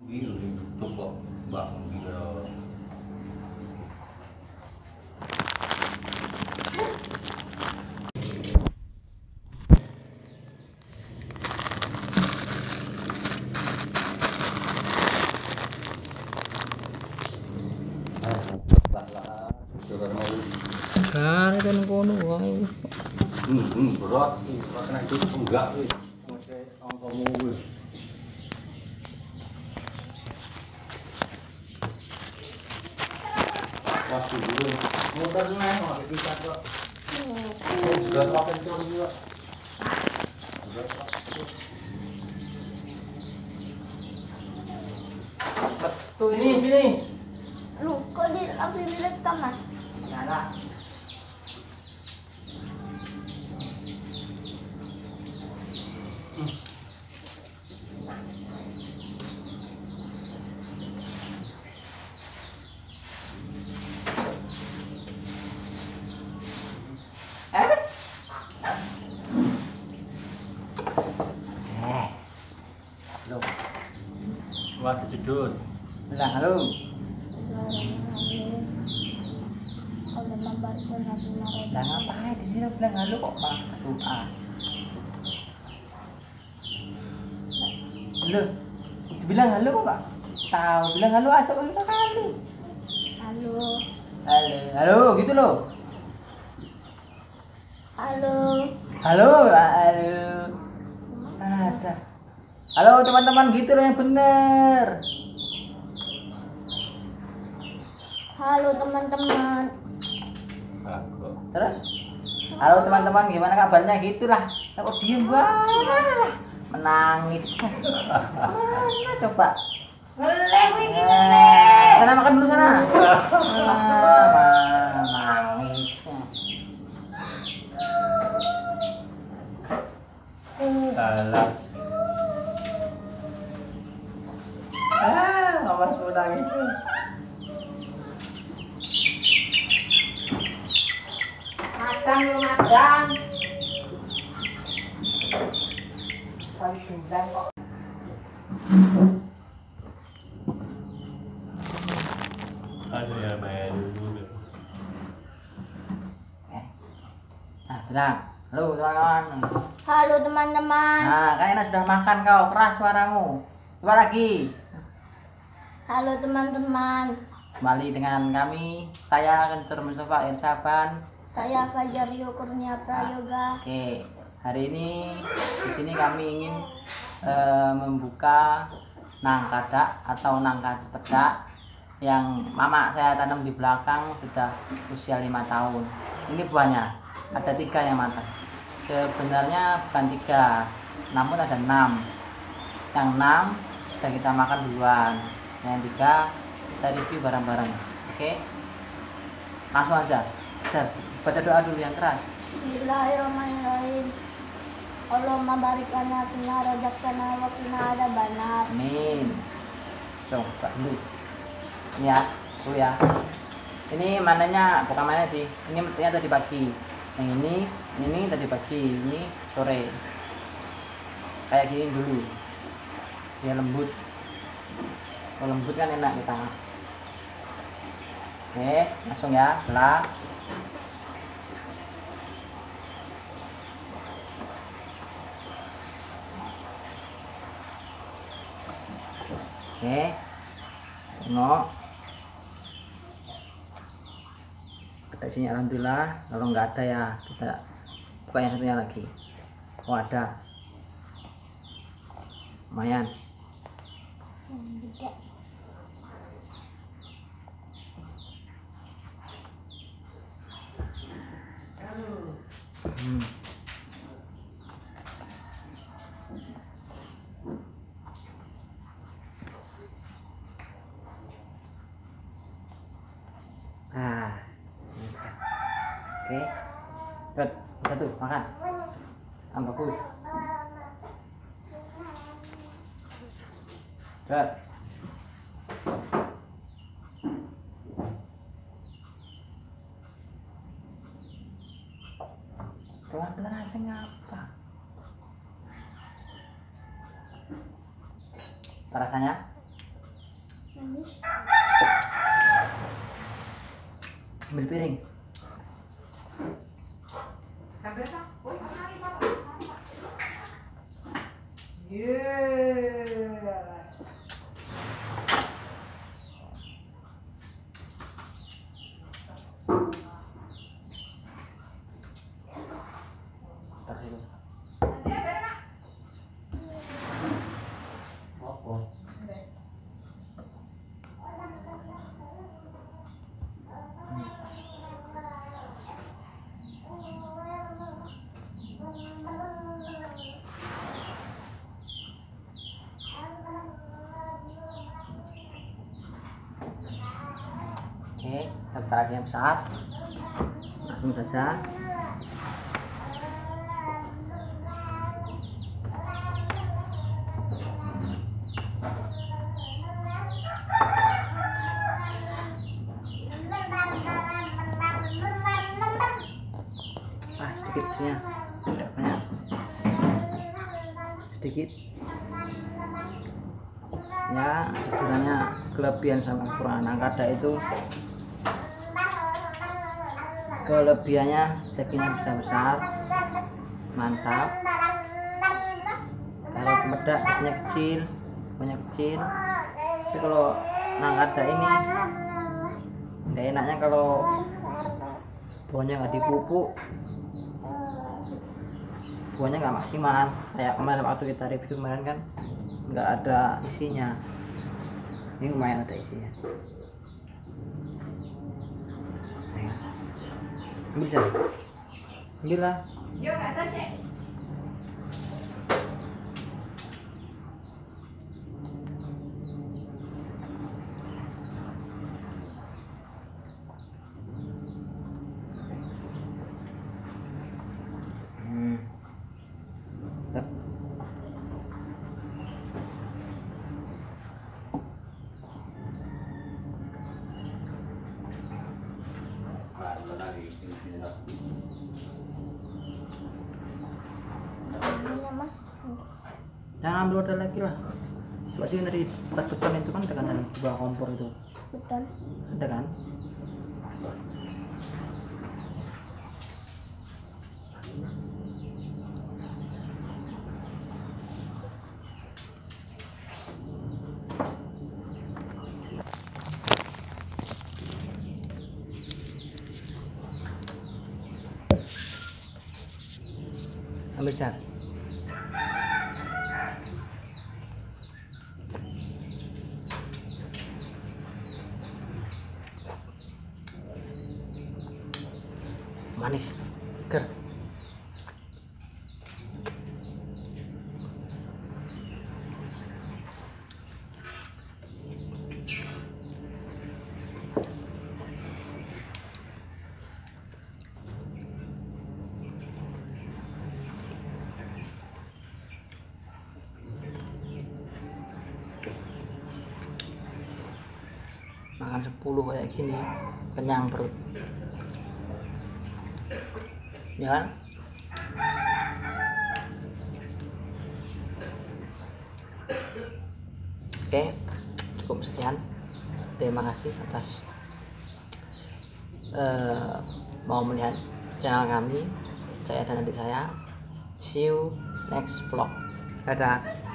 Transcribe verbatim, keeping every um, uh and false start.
Biru tutup kok bang gitu. Cari kan kono wae. Hmm, hmm, berat, rasanya itu enggak, wih. Masih angkamu, wih. Wah, dulu motor nih, mau bisa kok. Juga kok kencur juga. Betul ini sini. Lu kok di langsung direkam mas? Nyala. Eh? Eh. Belum. Wah, kejedut. Bilang halo. Kalau membaca nabi Muhammad. Lah ngapain di sini bilang halo kok malah doa. Halo. Bilang halo kok enggak? Tahu bilang halo aja kok kita kali. Halo, Halo, halo gitu loh. halo. Halo, halo. Ada. Halo teman-teman gitu loh yang bener. Halo teman-teman. Aku. Terus? Halo teman-teman gimana kabarnya gitulah. Kok diem banget? Menangis. Mana coba? Ngeleh, wih, Eh, sana makan dulu sana. Ah, nangis. Salah. Ah, ngawas mau nangis. Makan lu makan. Paling gendang kok. Ada ya main dulu. Eh. Nah, bilang. Halo teman-teman. Halo teman-teman. Nah, kayaknya sudah makan kau, keras suaramu. Coba lagi. Halo teman-teman. Kembali dengan kami, saya Kencur Mustafa Irsaban. Saya Fajar Rio Kurnia Prayoga. Oke, hari ini di sini kami ingin eh, membuka nangka atau nangka cepedak yang mama saya tanam di belakang sudah usia lima tahun. Ini buahnya ada tiga yang matang. Sebenarnya bukan tiga, namun ada enam. Yang enam sudah kita makan duluan. Yang tiga kita review barang-barang. Oke, langsung aja. Jar, baca doa dulu yang keras. Bismillahirrahmanirrahim. Allahumma barik lana fima razaqtana wa qina adzabannar. Amin. Coba dulu. Ini ya, dulu ya. Ini mananya, bukan mana sih? Ini metiknya tadi pagi. Yang ini, ini tadi pagi. Ini sore. Kayak gini dulu. Dia lembut. Kalau lembut kan enak kita. Oke, langsung ya, belah. Oke, tengok. Kita isinya alhamdulillah. Kalau nggak ada ya kita buka yang satunya lagi. Oh ada, lumayan. Hmm. Ah, oke, buat satu makan, tambah full, buat. Pelan-pelan aja ngapa? Rasanya Ambil piring. Oke, terakhir saat langsung saja. Ah, sedikit isinya, tidak banyak, sedikit. Ya, sebenarnya kelebihan sama kekurangan nangkada itu, kelebihannya dagingnya bisa besar, mantap. Kalau cempedak dagingnya kecil, banyak kecil. Tapi kalau nangkada ini nggak enaknya kalau buahnya nggak dipupuk, buahnya nggak maksimal. Kayak kemarin waktu kita review kemarin kan nggak ada isinya. Ini lumayan ada isinya. Bisa ambil lah. Hmm. Tep. Jangan ambil wadah lagi lah. Coba sih dari tas beton itu kan ada kan di bawah kompor itu. Beton. Ada kan? Ambil sak. Manis, seger. Makan sepuluh kayak gini kenyang perut, ya kan? Oke, cukup sekian. Terima kasih atas uh, mau melihat channel kami, saya dan adik saya. See you next vlog. Dadah.